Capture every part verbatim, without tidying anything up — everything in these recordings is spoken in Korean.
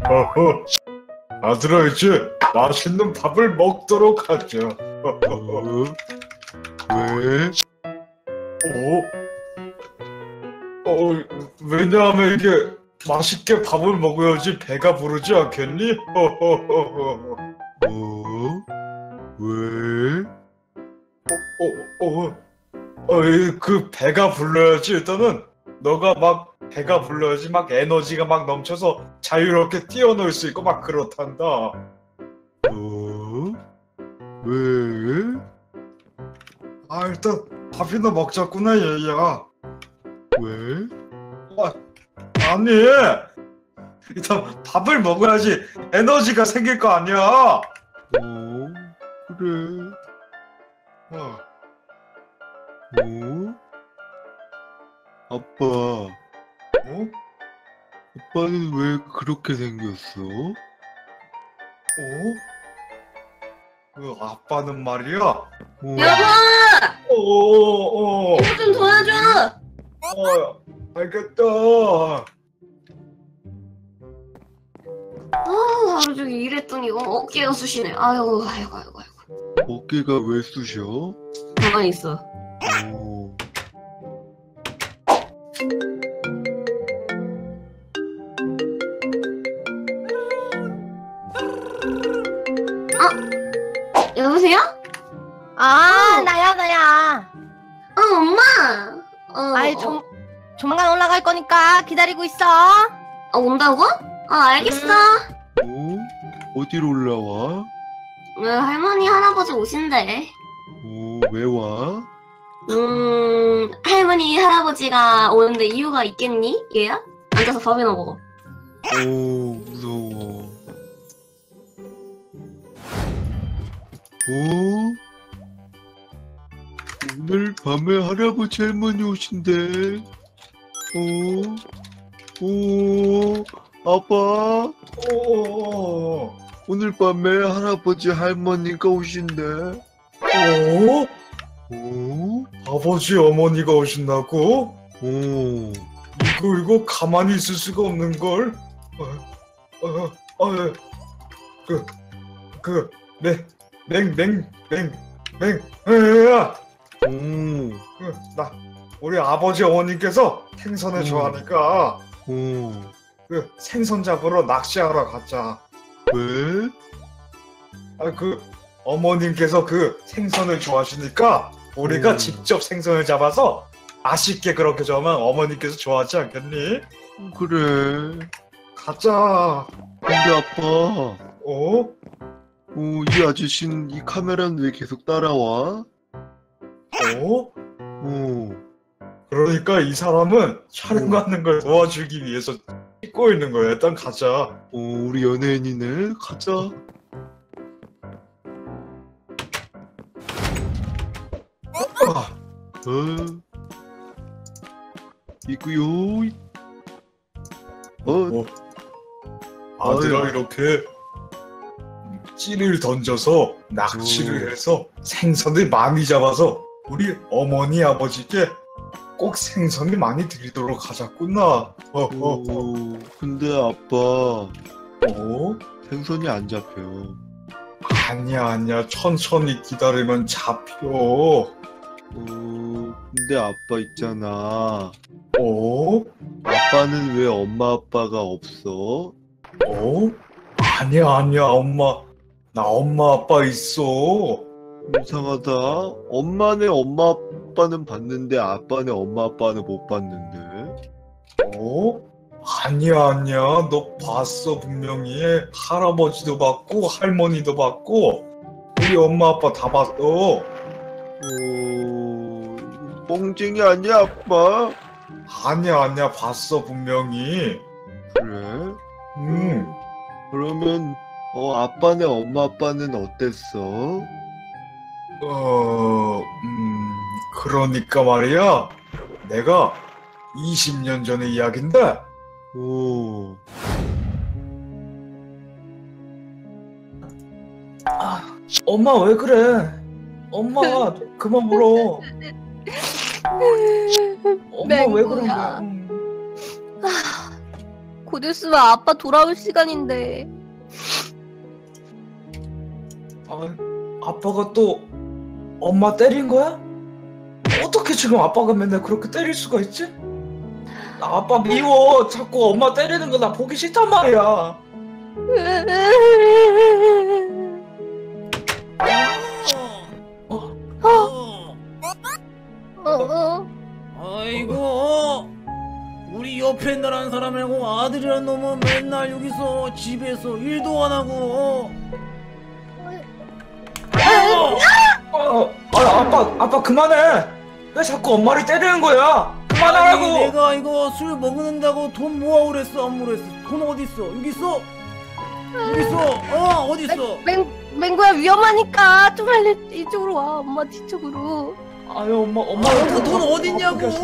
어허, 아들아 이제 맛있는 밥을 먹도록 하자. 어? 왜? 어? 어, 왜냐하면 이게 맛있게 밥을 먹어야지 배가 부르지 않겠니? 허허허허. 어? 왜? 어, 어, 어, 이, 그 배가 불러야지. 일단은 너가 막 배가 불러야지 막 에너지가 막 넘쳐서 자유롭게 뛰어놀 수 있고 막 그렇단다. 어? 왜? 아, 일단 밥이나 먹자꾸나 얘야. 왜? 아, 아니, 일단 밥을 먹어야지 에너지가 생길 거 아니야. 어? 그래. 어, 어? 아빠, 어? 아빠는 왜 그렇게 생겼어? 어? 그 아빠는 말이야. 어? 여보! 어, 어, 이거 좀 도와줘! 어, 알겠다. 아, 하루 종일 일했더니 어, 어깨가 쑤시네. 아이고, 아이고, 아이고, 아이고. 어깨가 왜 쑤셔? 가만히 있어. 어. 여보세요? 아, 나야, 나야. 어, 엄마! 어, 아이, 어, 조, 조만간 올라갈 거니까 기다리고 있어. 어, 온다고? 어, 알겠어. 어? 어디로 올라와? 어, 할머니, 할아버지 오신대. 어, 왜 와? 음, 할머니, 할아버지가 오는데 이유가 있겠니? 얘야? 앉아서 밥이나 먹어. 어, 무서워. 어? 오늘 밤에 할아버지 할머니 오신대. 어? 오, 아빠, 어, 어, 오늘 밤에 할아버지 할머니가 오신대. 어? 어? 아버지 어머니가 오신다고? 어, 이거 이거 가만히 있을 수가 없는 걸. 어, 어, 어, 그, 그, 맹, 맹, 맹, 맹, 맹, 야, 어, 그, 나 우리 아버지 어머니께서 생선을 음. 좋아하니까 어, 그 생선 잡으러 낚시하러 가자. 왜? 아, 그 어머님께서 그 생선을 좋아하시니까 우리가 음. 직접 생선을 잡아서 맛있게 그렇게 잡으면 어머니께서 좋아하지 않겠니? 그래. 가자. 근데 아빠, 어? 어, 이 아저씨는 이 카메라는 왜 계속 따라와? 어? 어, 그러니까 이 사람은 촬영하는 걸 도와주기 위해서 찍고 있는 거야. 일단 가자. 어, 우리 연예인이네. 가자. 아, 어, 이구요. 어, 어. 아들아 아유. 이렇게 찌를 던져서 낚시를 오. 해서 생선을 많이 잡아서 우리 어머니 아버지께 꼭 생선을 많이 드리도록 하자꾸나. 어, 어, 어. 어, 근데 아빠, 어? 생선이 안 잡혀. 아니야 아니야 천천히 기다리면 잡혀. 어, 근데 아빠 있잖아. 어? 아빠는 왜 엄마 아빠가 없어? 어? 아니야 아니야 엄마 나 엄마 아빠 있어. 이상하다. 엄마네 엄마 아빠는 봤는데 아빠네 엄마 아빠는 못 봤는데. 어? 아니야 아니야 너 봤어 분명히. 할아버지도 봤고 할머니도 봤고 우리 엄마 아빠 다 봤어. 어, 뻥쟁이 아니야 아빠? 아니야 아니야 봤어 분명히. 그래? 음. 그러면 어 아빠네 엄마 아빠는 어땠어? 어, 음, 그러니까 말이야. 내가 이십 년 전의 이야기인데, 오, 아, 엄마 왜 그래? 엄마 그만 울어. 엄마 왜 그런 거야? 음. 곧 있으면 아빠 돌아올 시간인데. 아, 아빠가 또 엄마 때린 거야? 어떻게 지금 아빠가 맨날 그렇게 때릴 수가 있지? 나 아빠 미워. 자꾸 엄마 때리는 거 나 보기 싫단 말이야. 어. 어, 어. 아이고, 우리 옆에 나라는 사람이고 아들이란 놈은 맨날 여기서 집에서 일도 안 하고. 어. 어, 아, 아빠, 아빠 그만해. 왜 자꾸 엄마를 때리는 거야? 아니, 그만하라고. 내가 이거 술 먹는다고 돈 모아 오랬어 안 모았어? 돈 어디 있어? 여기 있어? 여기 있어? 어 어디 있어? 맹, 맹구야 위험하니까 좀 빨리 이쪽으로 와. 엄마 뒤쪽으로. 아유, 엄마, 엄마. 아, 그 돈 어딨냐고? 어?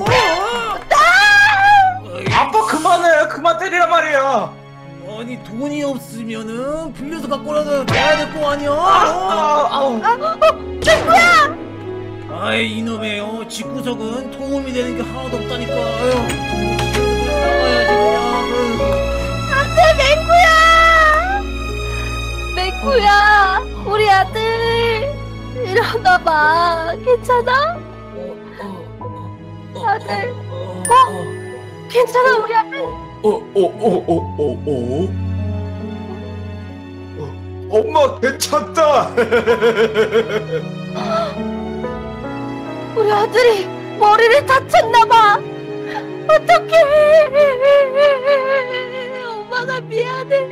아빠 그만해. 그만 때리란 말이야. 아니 돈이 없으면은 빌려서 갖고라도 내야 될 거 아니야? 아, 어? 아, 맹구야! 아이 이놈의 어, 집구석은 도움이 되는 게 하나도 없다니까. 아유, 나가야지 그냥. 안돼 맹구야! 맹구야! 우리 아들 일어나봐. 괜찮아? 아들. 괜찮아 우리 아들. 어, 어, 어, 어, 어, 어. 어, 엄마 괜찮다. 우리 아들이 머리를 다쳤나봐. 어떡해. 엄마가 미안해.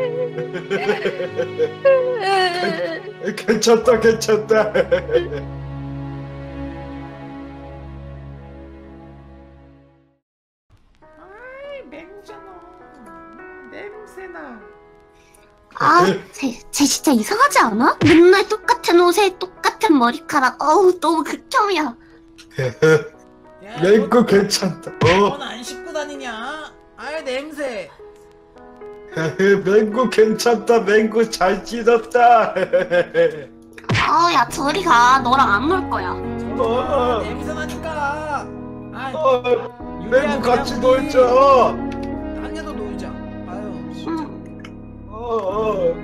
괜찮다, 괜찮다. 냄새나. 아, 쟤, 쟤 진짜 이상하지 않아? 맨날 똑같은 옷에 똑같은 머리카락. 어우, 너무 극혐이야. 맹구 괜찮다. 어, 넌안 씻고 다니냐? 아이 냄새. 맹구 괜찮다. 맹구 잘 찢었다. 아우, 야, 저리 가. 너랑 안 놀 거야. 어, 냄새 나니까. 아, 어, 맹구 같이 놀자. 당연히 놀자. 아유, 진짜. 응. 어, 어.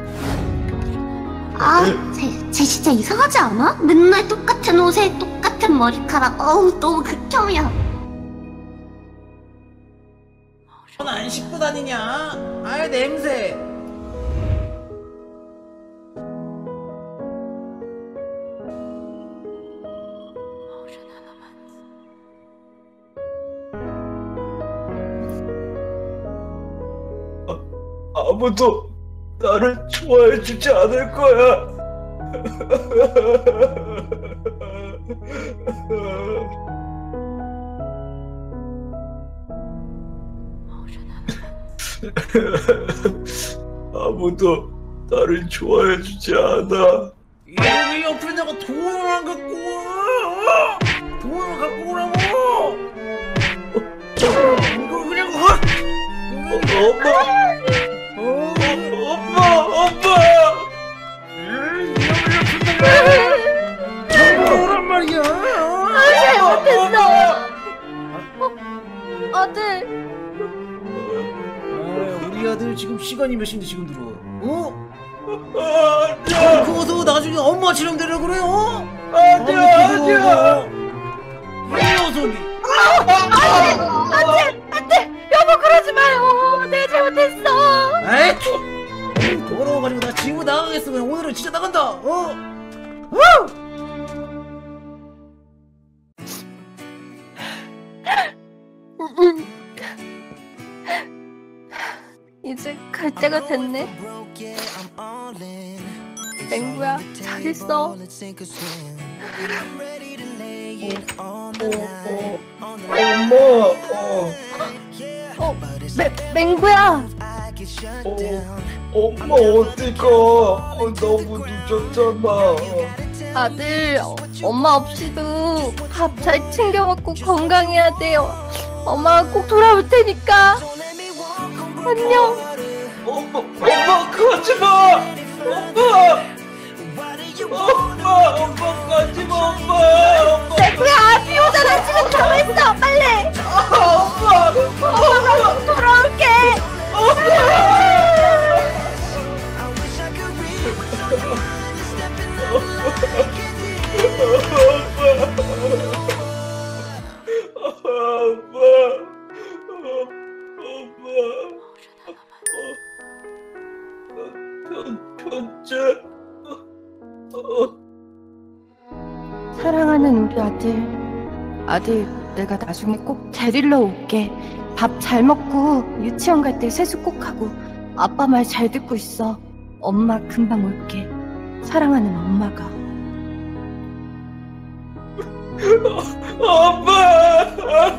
아, 쟤, 쟤 진짜 이상하지 않아? 맨날 똑같은 옷에 똑같은 머리카락. 어우, 너무 극혐이야. 넌안 씻고 다니냐? 아이 냄새. 아무도 나를 좋아해주지 않을 거야. 아무도 나를 좋아해주지 않아. 이거 왜 옆에 내가 돈을 안 갖고 와? 돈을 갖고 오라고. 이거 그냥 확. 엄마, 어, 엄마, 엄마. 오란 말이야. 잘못했어. 어? 아들. 아, 우리 아들 지금 시간이 몇 시인데 지금 들어? 어? 아니야, 그거서 나중에 엄마 치령 되려 그래? 어? 아니야, 아니야. 이 녀석이. 안돼 안돼 여보 그러지 마요. 내가 잘못했어. 에이, 더러워가지고 나 지금 나가겠어. 그냥 오늘은 진짜 나간다. 어? 이제 갈 때가 됐네. 맹구야 잘 있어. 엄마, 어, 어, 맹, 맹구야. 어, 엄마 어디가? 어, 너무 늦었잖아. 아들, 어, 엄마 없이도 밥 잘 챙겨 먹고 건강해야 돼요. 엄마가 꼭 돌아올 테니까. 안녕. 엄마, 엄마 가지 마. 엄마, 엄마, 엄마 가지 마, 엄마. 엄마, 맹구야, 비 오잖아. 지금 가고 있어. 빨리. 엄마, 엄마가 꼭 돌아올게. 편지. 사랑하는 우리 아들. 아들, 내가 나중에 꼭 데리러 올게. 밥 잘 먹고 유치원 갈 때 세수 꼭 하고 아빠 말 잘 듣고 있어. 엄마 금방 올게. 사랑하는 엄마가. 엄마.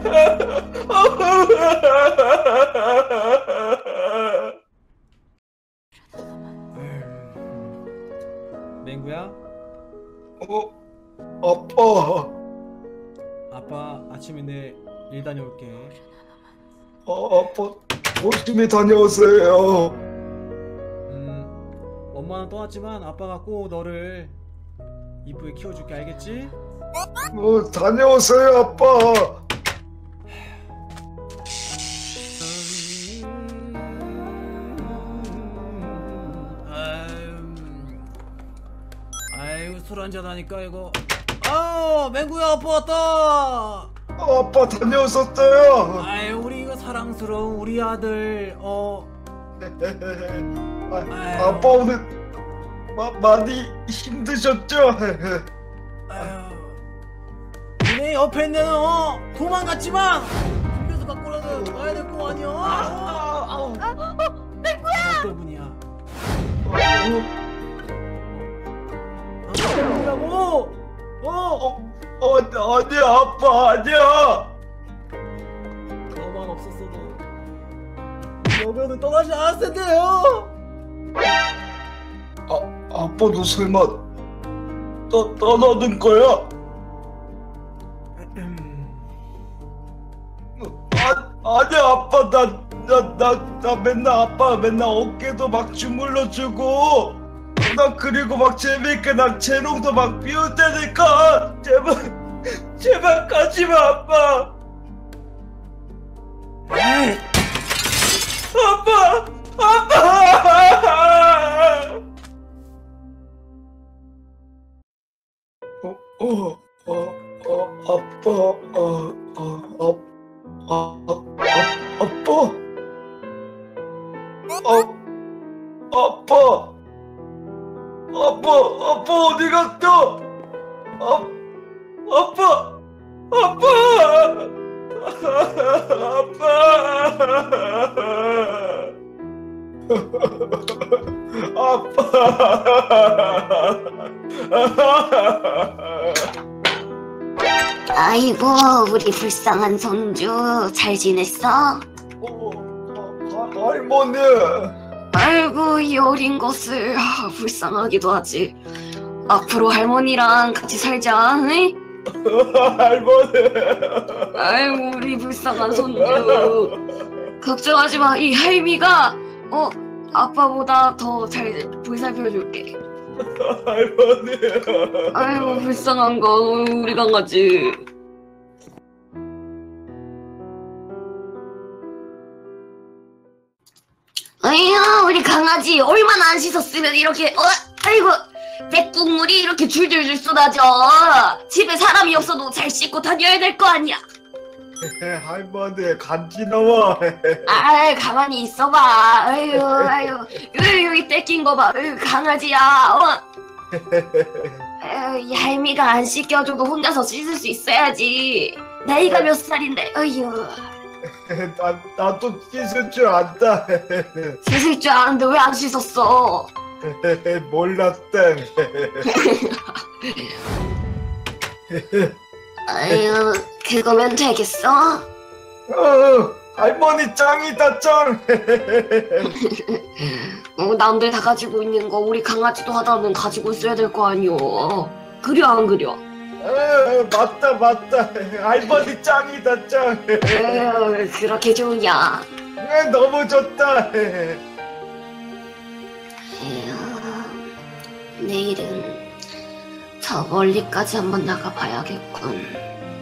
맹구야, 어, 아빠. 아빠 아침인데 일 다녀올게. 어, 아빠 조심히 다녀오세요. 음, 엄마는 떠났지만 아빠가 꼭 너를 이쁘게 키워줄게. 알겠지? 어, 다녀오세요, 아빠. 아유, 술 한잔 하니까 이거. 아, 맹구야, 아빠 왔다. 어, 아빠 다녀오셨어요. 아유, 우리 이거 사랑스러운 우리 아들. 어. 아, 아빠 오늘 마, 많이 힘드셨죠? 아유. 내 옆에 있는 어 도망갔지만 숨겨서 갖고라도 와야 될 거 아니야. 어? 맹구야. 때문이야. 아빠라고. 어. 어, 아니야, 아빠 아니야. 너만 없었어도 여배우는 떠나지 않았을 텐데요. 아, 아빠도 설마 떠, 떠나는 거야? 아, 아니야, 아빠. 나, 나, 나, 나 맨날 아빠 맨날 어깨도 막 주물러주고 나 그리고 막 재밌게 나 재롱도 막 비울 테니까 제발 제발 가지마, 아빠. 에이. 아빠, 아빠. 어, 어, 어, 어, 아빠, 어, 어, 어, 어, 어, 아빠, 어, 아빠, 아빠, 아빠 어디 갔어? 아, 아빠, 아빠, 아빠. 아이고, 우리 불쌍한 손주 잘 지냈어? 어, 아, 할머니. 아이고, 이 어린 것을. 아, 불쌍하기도 하지. 앞으로 할머니랑 같이 살자. 응? 할머니. 아이고, 우리 불쌍한 손주. 걱정하지 마. 이 할미가 어 아빠보다 더 잘 보살펴줄게. 할머니. 아이고, 불쌍한 거 우리 강아지. 아이고, 우리 강아지 얼마나 안 씻었으면 이렇게 어 아이고 떼국물이 이렇게 줄줄줄 쏟아져. 집에 사람이 없어도 잘 씻고 다녀야 될 거 아니야. 할머니 간지러워. 아, 가만히 있어봐. 아유, 아유, 여기, 여기 뺏긴 거 봐. 아유, 강아지야. 어. 아유, 이 할미가 안 씻겨줘도 혼자서 씻을 수 있어야지. 나이가 몇 살인데. 아유, 나 나도 씻을 줄 안다. 씻을 줄 아는데 왜 안 씻었어? 몰랐대. 아유, 그거면 되겠어? 어, 할머니 짱이다 짱. 어, 남들 다 가지고 있는 거 우리 강아지도 하다면 가지고 있어야 될 거 아니오. 그려 안 그려? 어, 맞다 맞다. 할머니 짱이다 짱. 에휴, 그렇게 좋냐? 어, 너무 좋다. 에휴, 내일은 저 멀리까지 한번 나가봐야겠군.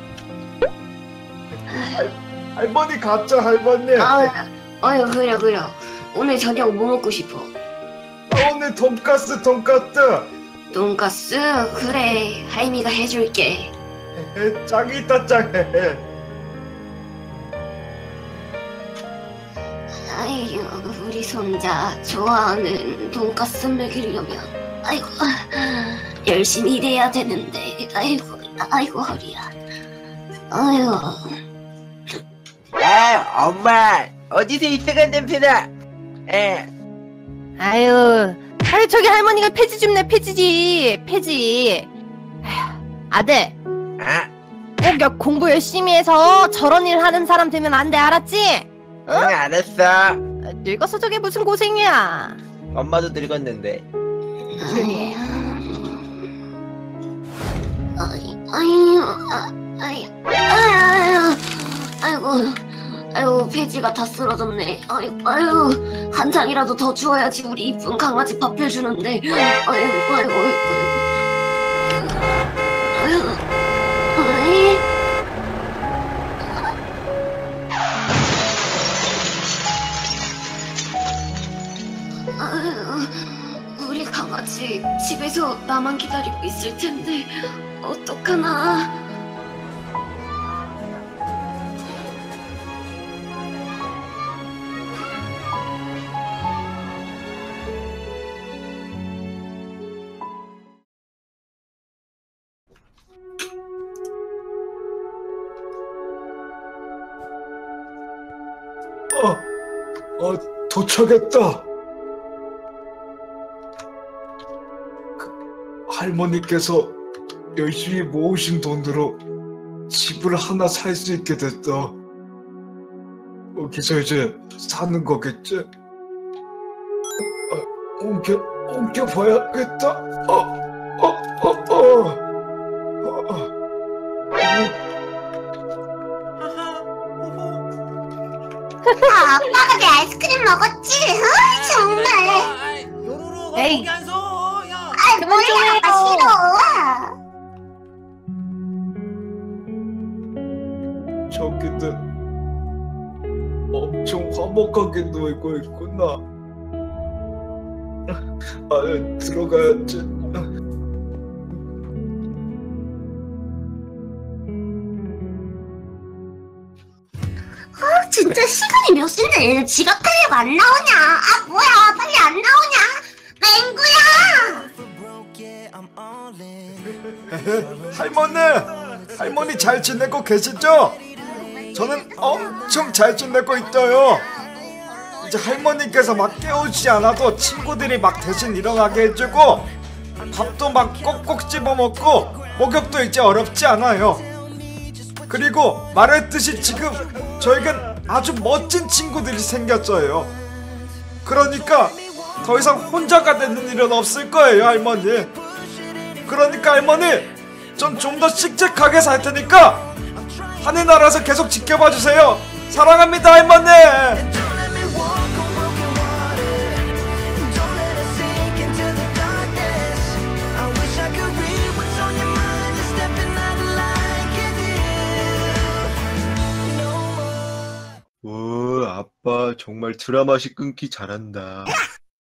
할머니 가자 할머니. 아, 어휴, 그래 그래. 오늘 저녁 뭐 먹고 싶어? 아, 오늘 돈가스 돈가스. 돈가스? 그래, 할미가 해줄게. 에, 짱이다 짱해. 아이고, 우리 손자 좋아하는 돈가스 먹이려면 아이고 열심히 일해야 되는데 아이고 아이고 허리야. 아이고. 아, 엄마, 어디서 이상한 냄새나? 에, 아유, 아유 저기 할머니가 폐지 좀 내, 폐지지, 폐지. 아휴, 아들, 아, 꼭 여- 공부 열심히 해서 저런 일 하는 사람 되면 안 돼, 알았지? 응, 알았어. 늙어서 저게 무슨 고생이야. 엄마도 늙었는데. 조용히 해. 아이, 아이, 아, 아이, 아유, 아이고, 아이고, 폐지가 다 쓰러졌네. 아이고, 아이고, 한 장이라도 더 주어야지 우리 이쁜 강아지 밥 해주는데. 아이고, 아이고, 아이고, 아이고, 아이고, 아이. 아이고, 우리 강아지 집에서 나만 기다리고 있을 텐데 어떡하나. 어, 어, 도착했다. 그, 할머니께서 열심히 모으신 돈으로 집을 하나 살 수 있게 됐다. 여기서 이제 사는 거겠지? 어, 옮겨, 옮겨봐야겠다. 어, 어, 어, 어. 어, 어. 아, 아빠가 내 아이스크림 먹었지? 아, 정말. 아이, 요루루 에이. 거기 안 서. 야. 아, 그만 좀 뭐야, 해요. 싫어. 저기는 엄청 화목하게 놀고 있구나. 아, 들어가야지. 아, 진짜 시간이 몇 시인데 지각하려고 안 나오냐? 아, 뭐야, 빨리 안 나오냐? 맹구야! 할머니! 할머니 잘 지내고 계시죠? 저는 엄청 잘 지내고 있어요. 이제 할머니께서 막 깨우지 않아도 친구들이 막 대신 일어나게 해주고 밥도 막 꼭꼭 씹어먹고 목욕도 이제 어렵지 않아요. 그리고 말했듯이 지금 저에겐 아주 멋진 친구들이 생겼어요. 그러니까 더 이상 혼자가 되는 일은 없을 거예요, 할머니. 그러니까 할머니, 전 좀 더 씩씩하게 살 테니까 하늘나라에서 계속 지켜봐 주세요. 사랑합니다, 할머니. 오, 아빠 정말 드라마식 끊기 잘한다.